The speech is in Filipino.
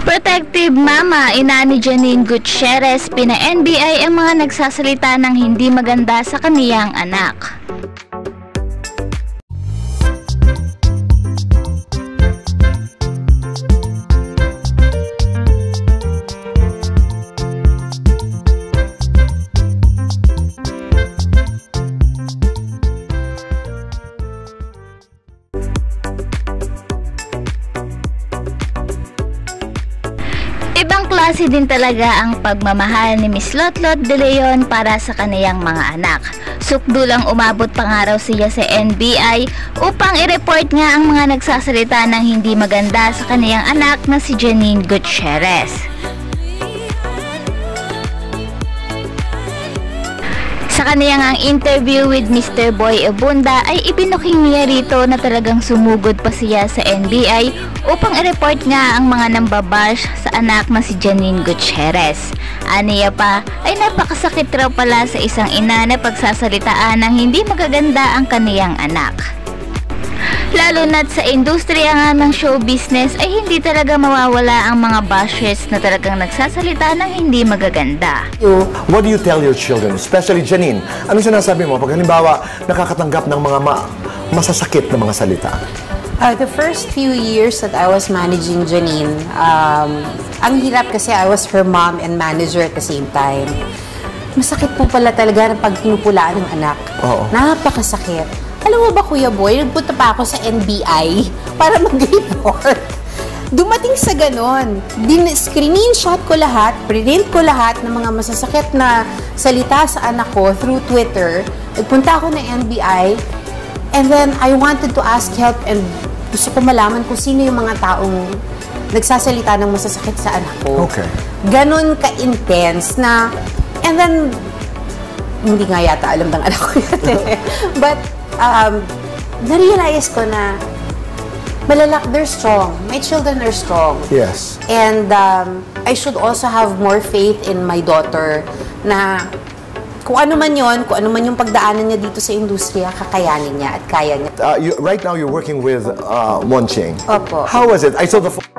Protective mama, ina ni Janine Gutierrez, pina-NBI ang mga nagsasalita ng hindi maganda sa kaniyang anak. Ibang klase din talaga ang pagmamahal ni Miss Lotlot de Leon para sa kaniyang mga anak. Sukdulang umabot pangaraw siya sa NBI upang i-report nga ang mga nagsasalita ng hindi maganda sa kaniyang anak na si Janine Gutierrez. Sa kaniyang ang interview with Mr. Boy Abunda ay ibinuking niya rito na talagang sumugod pa siya sa NBI upang i-report nga ang mga nambabash sa anak na si Janine Gutierrez. Aniya pa ay napakasakit raw pala sa isang ina na pagsasalitaan ng hindi magaganda ang kaniyang anak. Lalo na't sa industriya nga ng show business ay hindi talaga mawawala ang mga bashers na talagang nagsasalita ng hindi magaganda. What do you tell your children, especially Janine? Ano sinasabi mo pag halimbawa nakakatanggap ng mga masasakit na mga salita? The first few years that I was managing Janine, ang hirap kasi I was her mom and manager at the same time. Masakit po pala talaga ng pag pinupulaan ng anak. Oo. Napakasakit. Alam mo ba, Kuya Boy, nagpunta pa ako sa NBI para mag-report. Dumating sa ganon. Screenshot ko lahat, print ko lahat ng mga masasakit na salita sa anak ko through Twitter. Nagpunta ako ng NBI, and then I wanted to ask help and gusto ko malaman kung sino yung mga taong nagsasalita ng masasakit sa anak ko. Okay. Ganon ka-intense na, and then, hindi nga yata alam ng anak ko yan. But, na-realize ko na they're strong. My children are strong. Yes. And I should also have more faith in my daughter na kung ano man yon, kung ano man yung pagdaanan niya dito sa industriya, kakayanin niya at kaya niya. Right now you're working with Monching. Opo. How was it? I saw the